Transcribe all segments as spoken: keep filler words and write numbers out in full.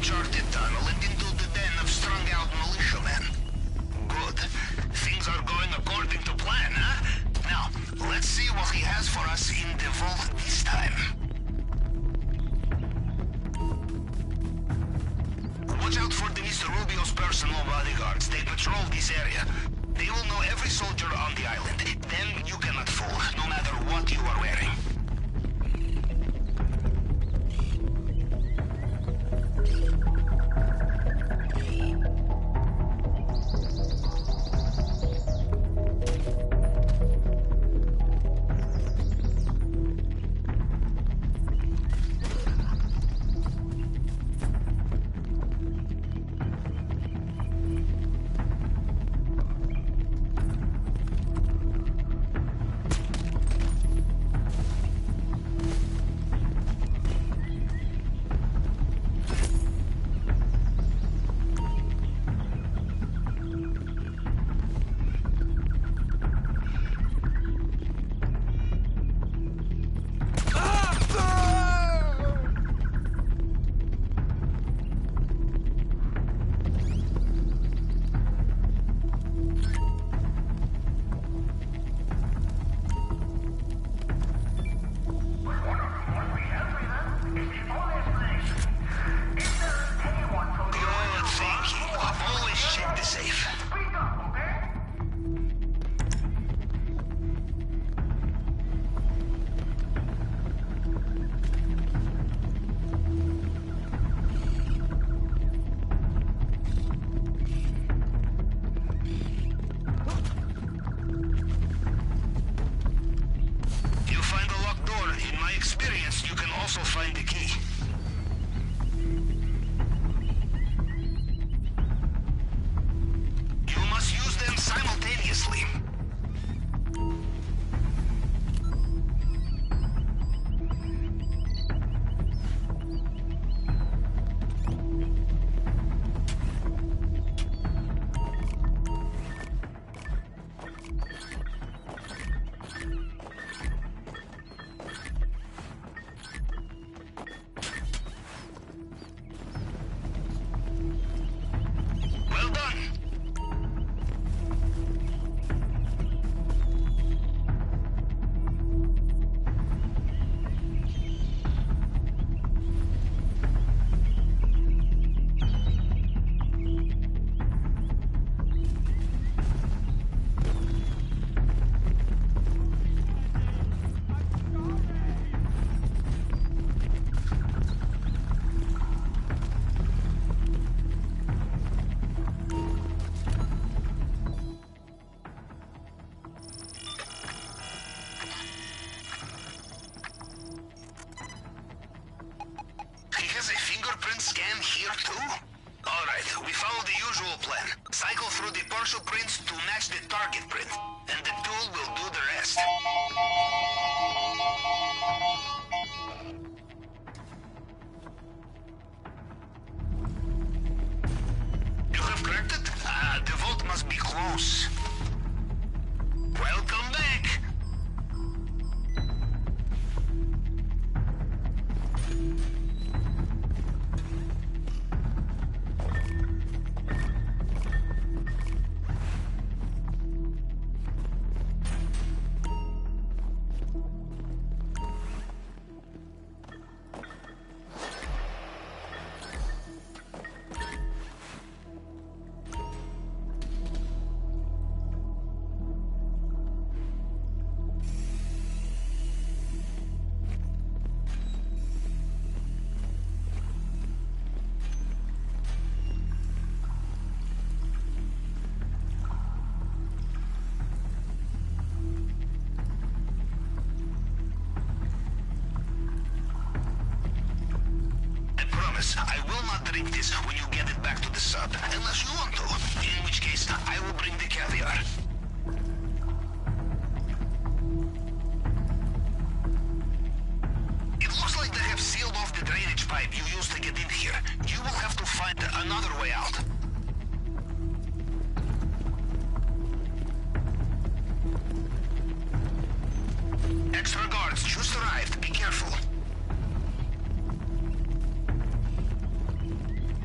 charted tunnel and into the den of strung-out militiamen. Good. Things are going according to plan, huh? Now, let's see what he has for us in the vault this time. Watch out for the Mister Rubio's personal bodyguards. They patrol this area. They will know every soldier on the island. Then you cannot fool, no matter what you are wearing. Partial prints to match the target print, and the tool will do the rest. You have cracked it? Ah, the vault must be close. Welcome back! I will not drink this when you get it back to the sub, unless you want to, in which case I will bring the caviar. It looks like they have sealed off the drainage pipe you used to get in here. You will have to find another way out. Extra guards just arrived. Be careful.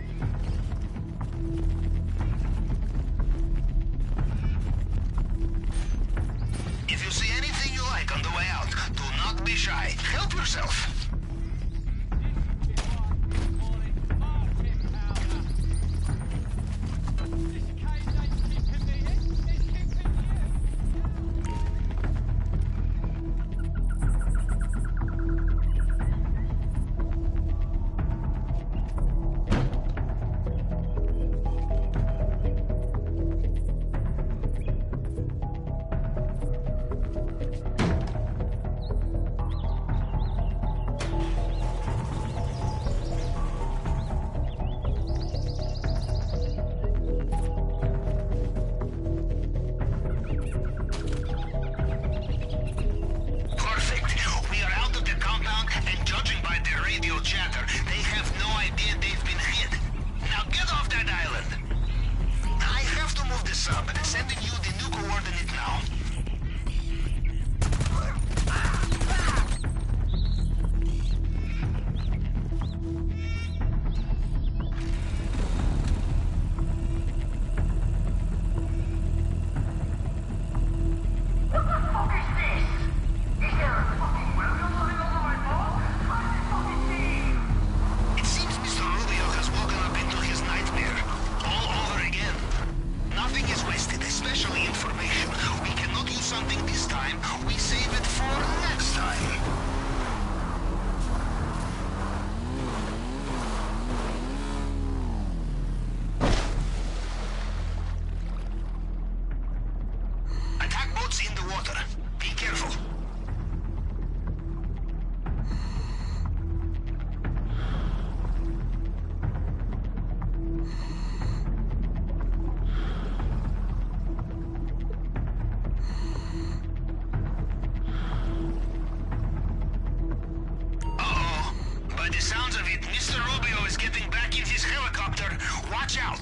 out.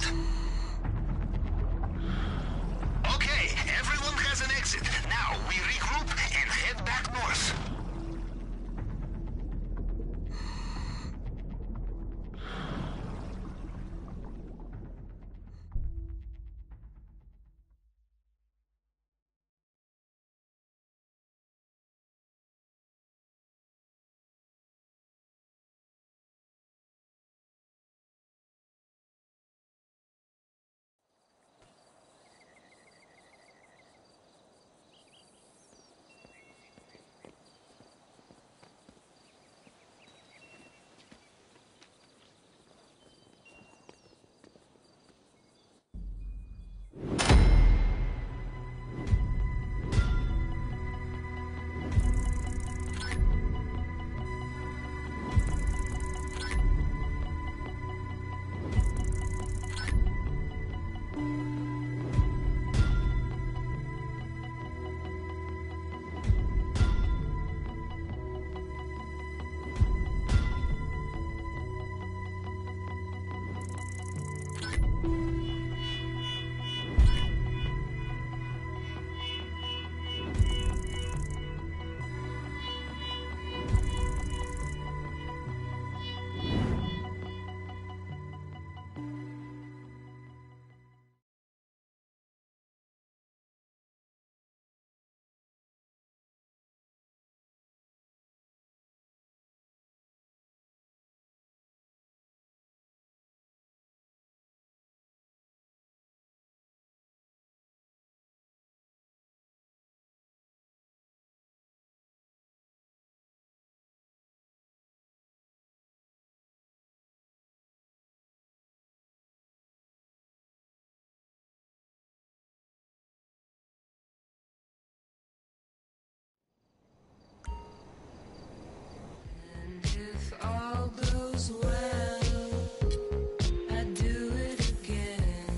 Okay, everyone has an exit. Now we regroup and head back north. If all goes well, I'd do it again.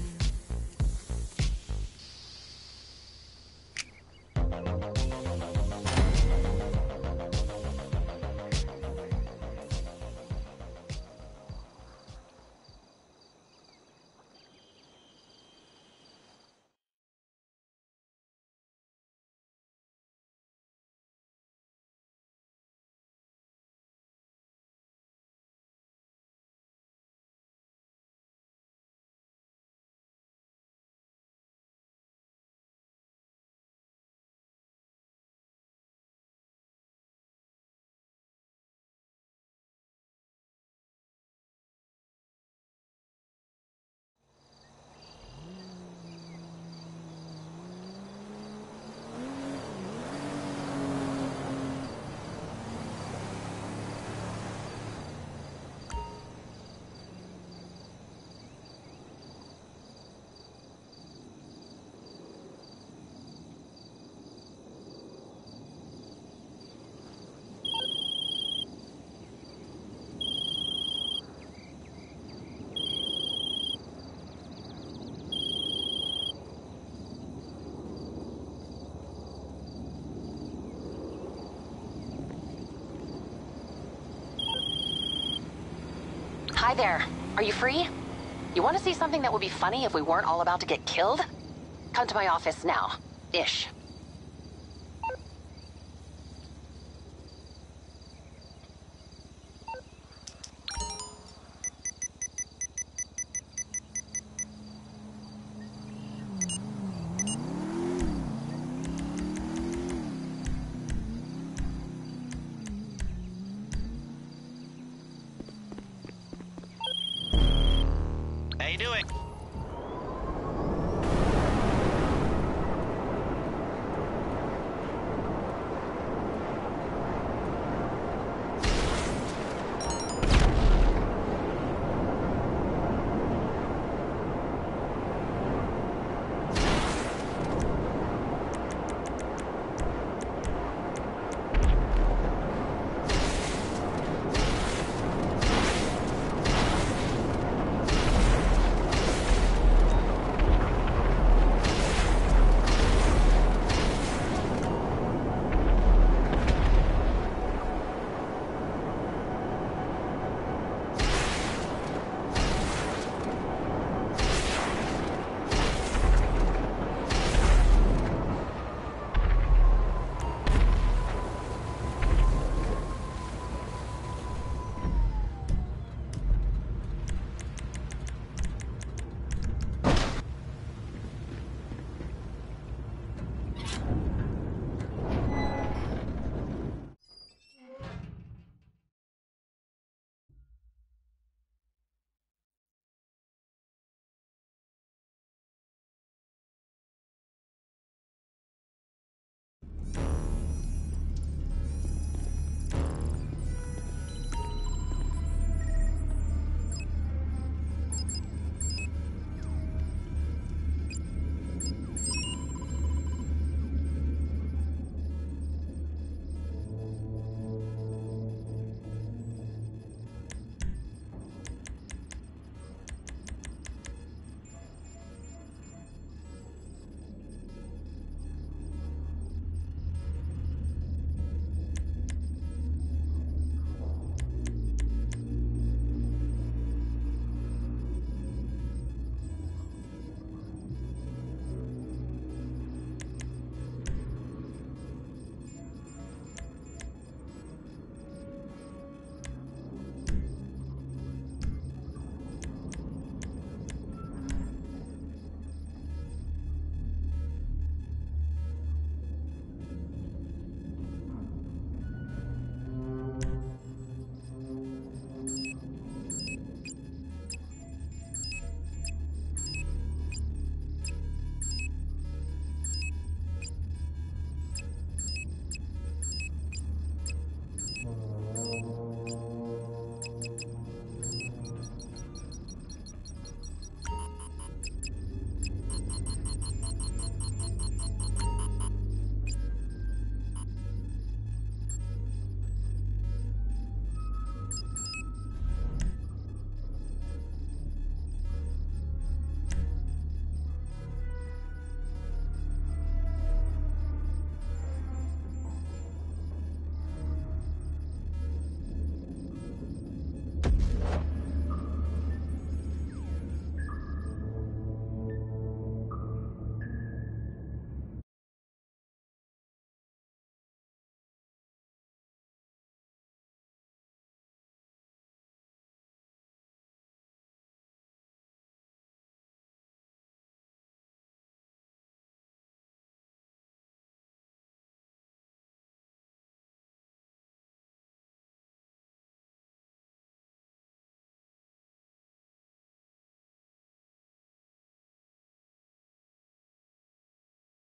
Hi there. Are you free? You want to see something that would be funny if we weren't all about to get killed? Come to my office now. Ish. How you doing?